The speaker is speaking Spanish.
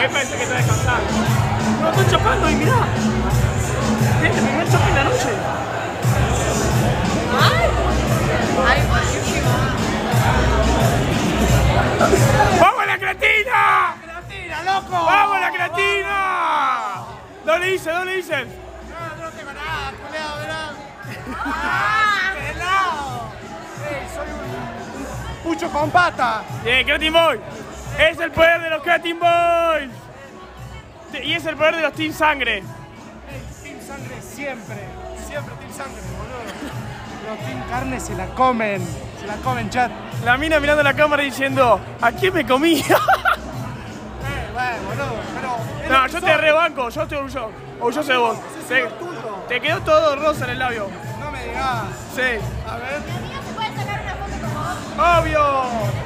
ahí parece que está descansando. No, estoy chapando y mirá. Es el primer choque en la noche. Ay, buenísimo. ¡Vamos la creatina! ¡Creatina, loco! ¡Vamos la creatina! ¿Dónde le dicen? No tengo nada, culeado, verá. ¡Pelado! Soy un pucho con pata. Bien, Creatin Boys. Es el poder de los Creatin Boys. Y es el poder de los Team Sangre. Team Sangre siempre. Siempre Team Sangre, boludo. Los Team Carne se la comen, chat. La mina mirando la cámara diciendo, ¿a quién me comí? Bueno, boludo, pero... No, yo te rebanco, yo estoy orgulloso de vos. Te quedó todo rosa en el labio. No me digas. Sí. A ver. ¿Se puede sacar una foto con vos? ¡Obvio!